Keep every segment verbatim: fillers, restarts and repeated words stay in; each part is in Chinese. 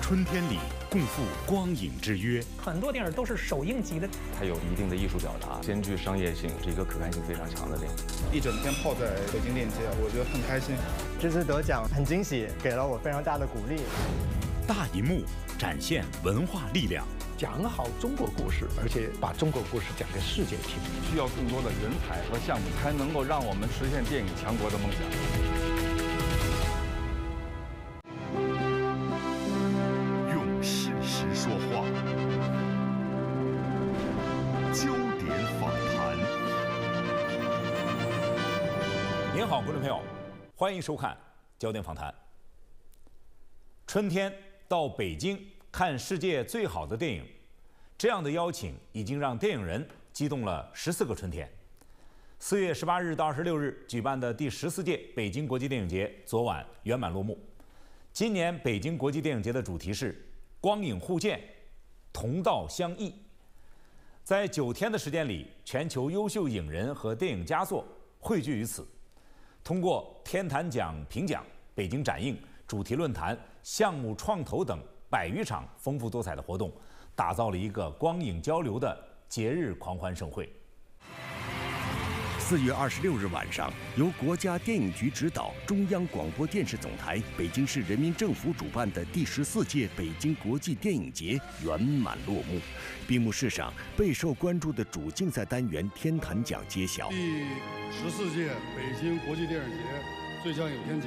春天里共赴光影之约。 很多电影都是首映级的， 它有一定的艺术表达，兼具商业性，是一个可看性非常强的电影。 一整天泡在北京电影节，我觉得很开心。 这次得奖很惊喜，给了我非常大的鼓励。 大银幕展现文化力量， 讲好中国故事，而且把中国故事讲给世界听。 需要更多的人才和项目，才能够让我们实现电影强国的梦想。 用事实说话，焦点访谈。您好，观众朋友，欢迎收看焦点访谈。春天到北京看世界最好的电影，这样的邀请已经让电影人激动了十四个春天。四月十八日到二十六日举办的第十四届北京国际电影节昨晚圆满落幕。今年北京国际电影节的主题是“光影互鉴，同道相异”。在九天的时间里，全球优秀影人和电影佳作汇聚于此，通过天坛奖评奖、北京展映、主题论坛、项目创投等百余场丰富多彩的活动，打造了一个光影交流的节日狂欢盛会。 四月二十六日晚上，由国家电影局指导、中央广播电视总台、北京市人民政府主办的第十四届北京国际电影节圆满落幕。闭幕式上，备受关注的主竞赛单元天坛奖揭晓。 第十四届北京国际电影节最佳影片奖，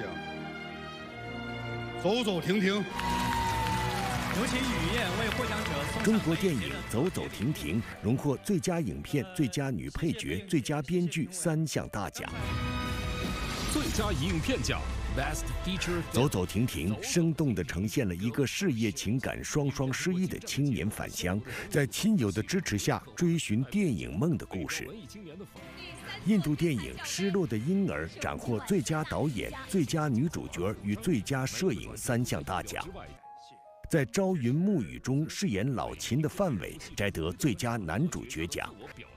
走走停停。 有请雨燕为获奖者送上。 中国电影《走走停停》荣获最佳影片、最佳女配角、最佳编剧三项大奖。 最佳影片奖 Best Feature。 走走停停生动地呈现了一个事业情感双双失意的青年返乡，在亲友的支持下追寻电影梦的故事。印度电影《失落的婴儿》斩获最佳导演、最佳女主角与最佳摄影三项大奖。在朝云暮雨中饰演老秦的范伟摘得最佳男主角奖。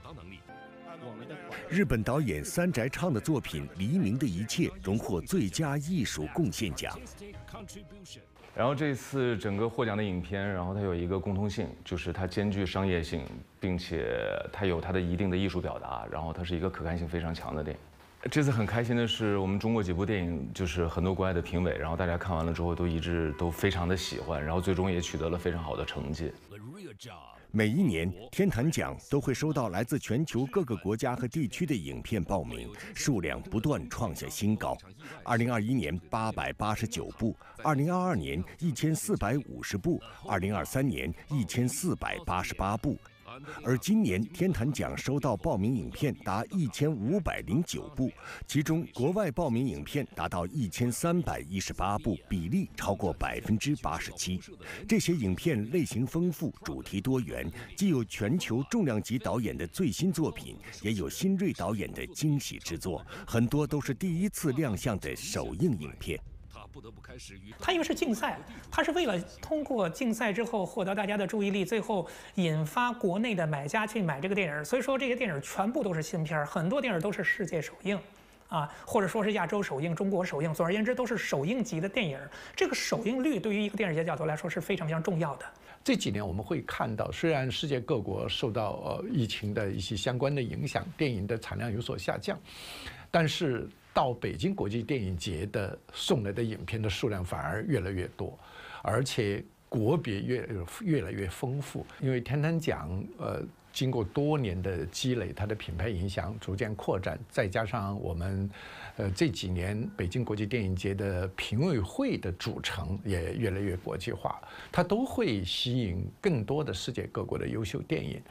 日本导演三宅唱的作品《黎明的一切》荣获最佳艺术贡献奖。 然后这次整个获奖的影片，然后它有一个共通性，就是它兼具商业性，并且它有它的一定的艺术表达，然后它是一个可看性非常强的电影。这次很开心的是，我们中国几部电影就是很多国外的评委，然后大家看完了之后都一致都非常的喜欢，然后最终也取得了非常好的成绩。 每一年，天坛奖都会收到来自全球各个国家和地区的影片报名，数量不断创下新高。二零二一年八百八十九部，二零二二年一千四百五十部，二零二三年一千四百八十八部。而今年天坛奖收到报名影片达一千五百零九部，其中国外报名影片达到一千三百一十八部，比例超过百分之八十七。这些影片类型丰富，主题多元，既有全球重量级导演的最新作品，也有新锐导演的惊喜之作，很多都是第一次亮相的首映影片。 它因为是竞赛，它是为了通过竞赛之后获得大家的注意力，最后引发国内的买家去买这个电影。所以说这些电影全部都是新片，很多电影都是世界首映，啊，或者说是亚洲首映、中国首映。总而言之，都是首映级的电影。这个首映率对于一个电影节角度来说是非常非常重要的。 这几年我们会看到，虽然世界各国受到呃疫情的一些相关的影响，电影的产量有所下降，但是到北京国际电影节的送来的影片的数量反而越来越多，而且国别越越来越丰富。因为天坛奖，呃，经过多年的积累，它的品牌影响逐渐扩展，再加上我们，呃，这几年北京国际电影节的评委会的组成也越来越国际化，它都会吸引更多的世界各国的优秀电影。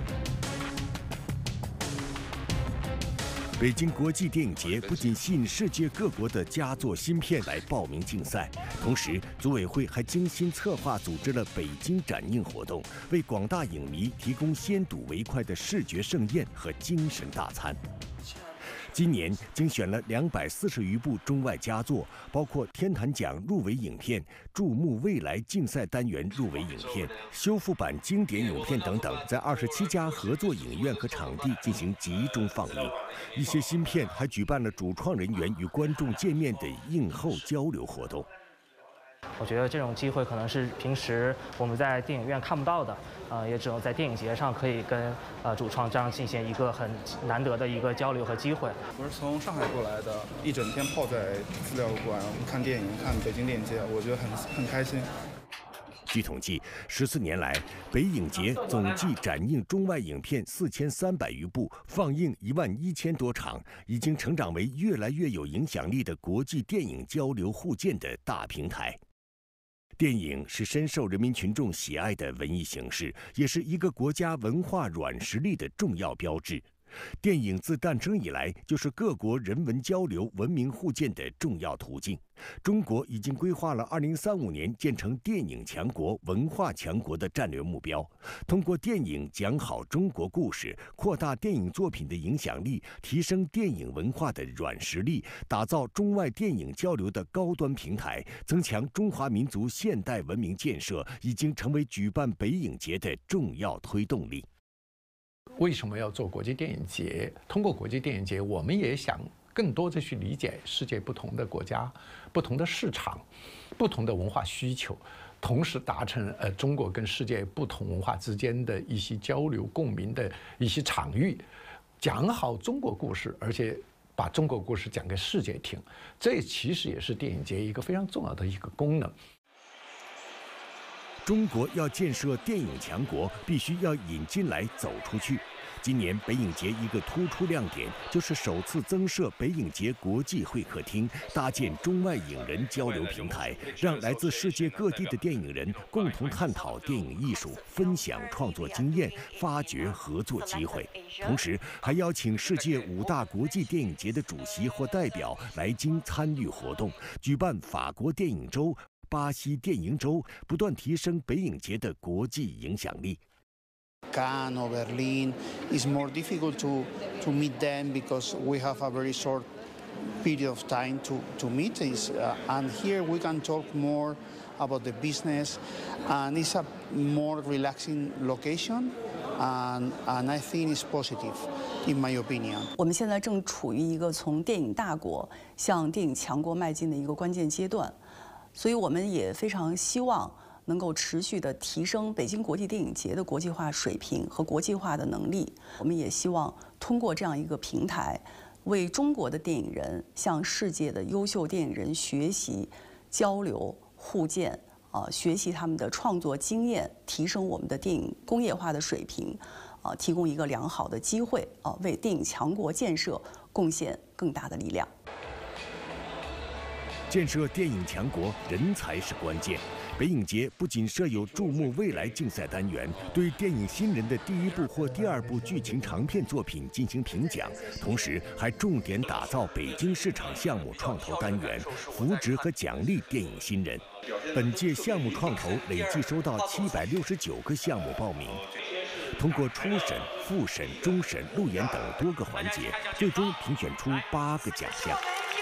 北京国际电影节不仅吸引世界各国的佳作新片来报名竞赛，同时组委会还精心策划组织了北京展映活动，为广大影迷提供先睹为快的视觉盛宴和精神大餐。今年精选了两百四十余部中外佳作，包括天坛奖入围影片、注目未来竞赛单元入围影片、修复版经典影片等等，在二十七家合作影院和场地进行集中放映。一些新片还举办了主创人员与观众见面的映后交流活动。 我觉得这种机会可能是平时我们在电影院看不到的，呃，也只有在电影节上可以跟呃主创这样进行一个很难得的一个交流和机会。 我是从上海过来的，一整天泡在资料馆看电影，看北京电影节，我觉得很很开心。 据统计，十四年来，北影节总计展映中外影片四千三百余部，放映一万一千多场，已经成长为越来越有影响力的国际电影交流互鉴的大平台。电影是深受人民群众喜爱的文艺形式，也是一个国家文化软实力的重要标志。电影自诞生以来，就是各国人文交流、文明互鉴的重要途径。中国已经规划了二零三五年建成电影强国、文化强国的战略目标。通过电影讲好中国故事，扩大电影作品的影响力，提升电影文化的软实力，打造中外电影交流的高端平台，增强中华民族现代文明建设，已经成为举办北影节的重要推动力。 为什么要做国际电影节？通过国际电影节，我们也想更多的去理解世界不同的国家、不同的市场、不同的文化需求，同时达成呃中国跟世界不同文化之间的一些交流共鸣的一些场域，讲好中国故事，而且把中国故事讲给世界听。这其实也是电影节一个非常重要的一个功能。 中国要建设电影强国，必须要引进来走出去。今年北影节一个突出亮点，就是首次增设北影节国际会客厅，搭建中外影人交流平台，让来自世界各地的电影人共同探讨电影艺术，分享创作经验，发掘合作机会。同时，还邀请世界五大国际电影节的主席或代表来京参与活动，举办法国电影周、巴西电影周，不断提升北影节的国际影响力。 Cannes or Berlin is more difficult to to meet them because we have a very short period of time to to meet is uh, and here we can talk more about the business and it's a more relaxing location and and I think it's positive in my opinion. 我们现在正处于一个从电影大国向电影强国迈进的一个关键阶段，所以我们也非常希望能够持续地提升北京国际电影节的国际化水平和国际化的能力。我们也希望通过这样一个平台，为中国的电影人向世界的优秀电影人学习、交流、互鉴，啊，学习他们的创作经验，提升我们的电影工业化的水平，啊，提供一个良好的机会，啊，为电影强国建设贡献更大的力量。 建设电影强国，人才是关键。北影节不仅设有注目未来竞赛单元，对电影新人的第一部或第二部剧情长片作品进行评奖，同时还重点打造北京市场项目创投单元，扶植和奖励电影新人。本届项目创投累计收到七百六十九个项目报名，通过初审、复审、终审、路演等多个环节，最终评选出八个奖项。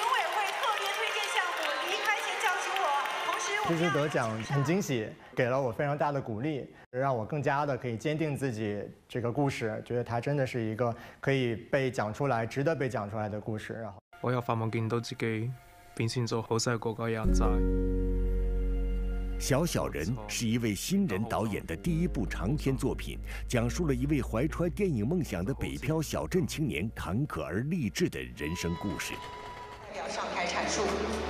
这次得奖很惊喜，给了我非常大的鼓励，让我更加的可以坚定自己这个故事，觉得它真的是一个可以被讲出来、值得被講出來的故事。然後我有發夢見到自己變成做好細個嗰人仔。 小小人是一位新人导演的第一部长篇作品，讲述了一位怀揣电影梦想的北漂小镇青年坎坷而励志的人生故事。 要上台阐述。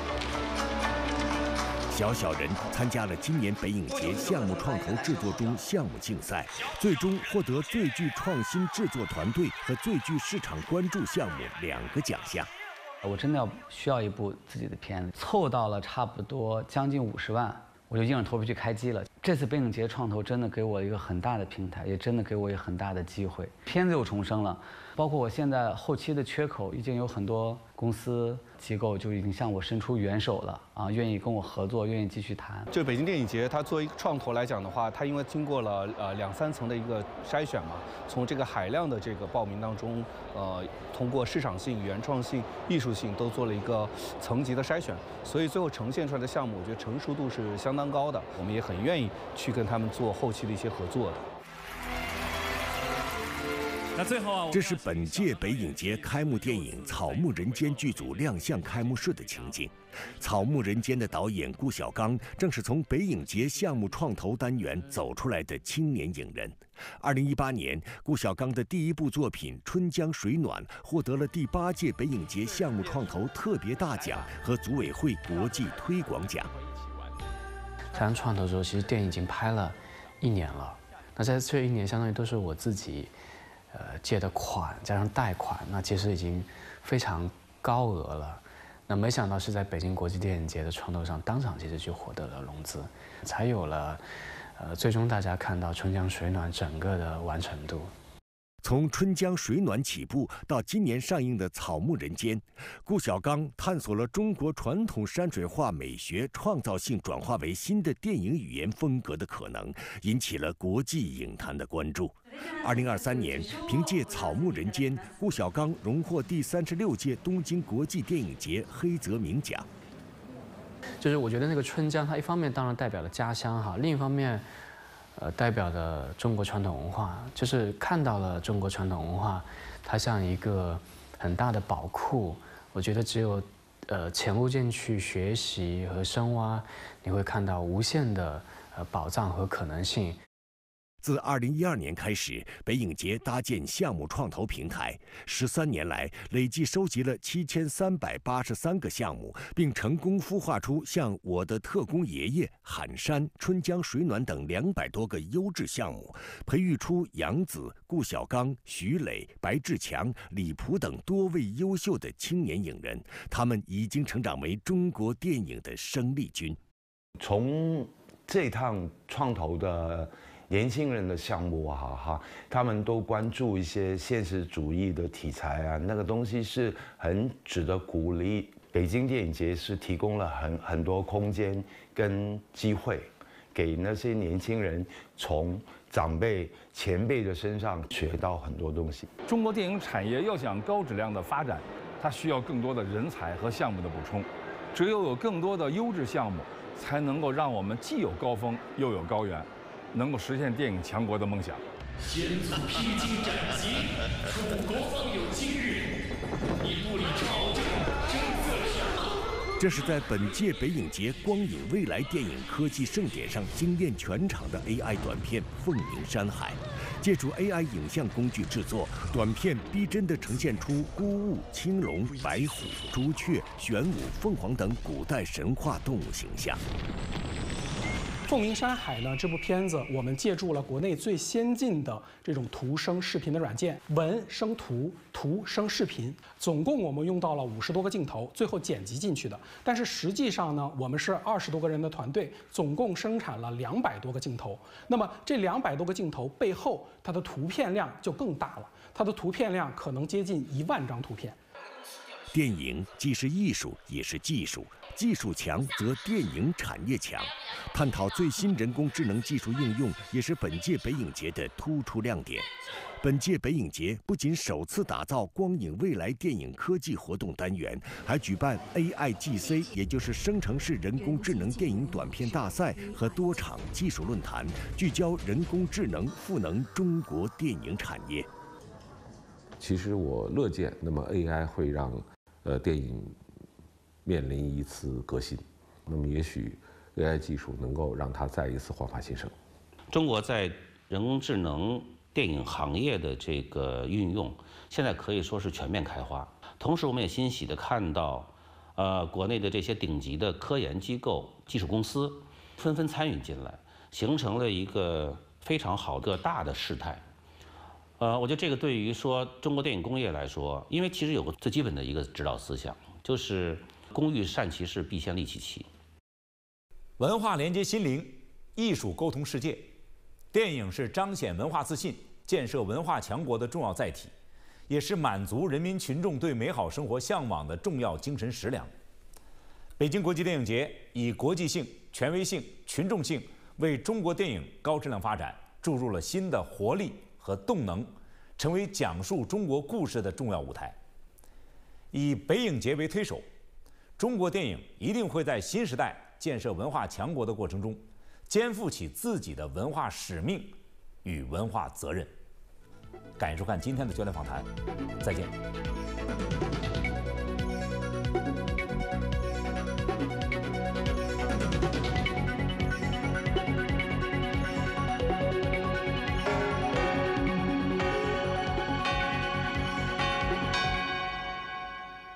小小人参加了今年北影节项目创投制作中项目竞赛，最终获得最具创新制作团队和最具市场关注项目两个奖项。 我真的要需要一部自己的片子，凑到了差不多将近五十万，我就硬着头皮去开机了。这次北影节创投真的给我一个很大的平台，也真的给我一个很大的机会，片子又重生了。包括我现在后期的缺口，已经有很多公司机构就已经向我伸出援手了啊，愿意跟我合作，愿意继续谈。 就北京电影节，它作为一个创投来讲的话，它因为经过了呃两三层的一个筛选嘛，从这个海量的这个报名当中，呃，通过市场性、原创性、艺术性都做了一个层级的筛选，所以最后呈现出来的项目，我觉得成熟度是相当高的，我们也很愿意去跟他们做后期的一些合作的。 那最后啊， 这是本届北影节开幕电影《草木人间》剧组亮相开幕式的情景。《草木人间》的导演顾晓刚正是从北影节项目创投单元走出来的青年影人。二零一八年，顾晓刚的第一部作品《春江水暖》获得了第八届北影节项目创投特别大奖和组委会国际推广奖。 台湾创投的时候，其实电影已经拍了一年了。那在这一年，相当于都是我自己，呃，借的款加上贷款，那其实已经非常高额了。那没想到是在北京国际电影节的创投上，当场其实就获得了融资，才有了，呃，最终大家看到《春江水暖》整个的完成度。 从《春江水暖》起步到今年上映的《草木人间》，顾晓刚探索了中国传统山水画美学创造性转化为新的电影语言风格的可能，引起了国际影坛的关注。二零二三年，凭借《草木人间》，顾晓刚荣获第三十六届东京国际电影节黑泽明奖。 就是我觉得那个春江，它一方面当然代表了家乡哈，另一方面。呃，代表的中国传统文化，就是看到了中国传统文化，它像一个很大的宝库。我觉得只有呃潜入进去学习和深挖，你会看到无限的呃宝藏和可能性。 自二零一二年开始，北影节搭建项目创投平台，十三年来累计收集了七千三百八十三个项目，并成功孵化出像《我的特工爷爷》、《喊山》、《春江水暖》等两百多个优质项目，培育出杨紫、顾晓刚、徐磊、白志强、李蒲等多位优秀的青年影人，他们已经成长为中国电影的生力军。 从这趟创投的年轻人的项目啊，哈，他们都关注一些现实主义的题材啊，那个东西是很值得鼓励。北京电影节是提供了很很多空间跟机会，给那些年轻人从长辈前辈的身上学到很多东西。 中国电影产业要想高质量的发展，它需要更多的人才和项目的补充。只有有更多的优质项目，才能够让我们既有高峰又有高原。能够实现电影强国的梦想。 先祖披荆斩棘，楚国方有今日。你不理朝政，真色相。 这是在本届北影节光影未来电影科技盛典上惊艳全场的 A I 短片《凤鸣山海》，借助 A I 影像工具制作，短片逼真地呈现出孤鹜、青龙、白虎、朱雀、玄武、凤凰等古代神话动物形象。 《凤鸣山海》呢，这部片子我们借助了国内最先进的这种图生视频的软件，文生图，图生视频，总共我们用到了五十多个镜头，最后剪辑进去的。但是实际上呢，我们是二十多个人的团队，总共生产了两百多个镜头。那么这两百多个镜头背后，它的图片量就更大了，它的图片量可能接近一万张图片。 电影既是艺术，也是技术。技术强则电影产业强，探讨最新人工智能技术应用也是本届北影节的突出亮点。本届北影节不仅首次打造光影未来电影科技活动单元，还举办 A I G C， 也就是生成式人工智能电影短片大赛和多场技术论坛，聚焦人工智能赋能中国电影产业。 其实我乐见，那么 A I 会让呃电影面临一次革新，那么也许 A I 技术能够让它再一次焕发新生。 中国在人工智能电影行业的这个运用，现在可以说是全面开花。同时，我们也欣喜地看到，呃，国内的这些顶级的科研机构、技术公司纷纷参与进来，形成了一个非常好的大的事态。呃，我觉得这个对于说中国电影工业来说，因为其实有个最基本的一个指导思想，就是工欲善其事，必先利其器。 文化连接心灵，艺术沟通世界。电影是彰显文化自信、建设文化强国的重要载体，也是满足人民群众对美好生活向往的重要精神食粮。北京国际电影节以国际性、权威性、群众性，为中国电影高质量发展注入了新的活力和动能，成为讲述中国故事的重要舞台。以北影节为推手，中国电影一定会在新时代建设文化强国的过程中，肩负起自己的文化使命与文化责任。 感谢收看今天的焦点访谈，再见。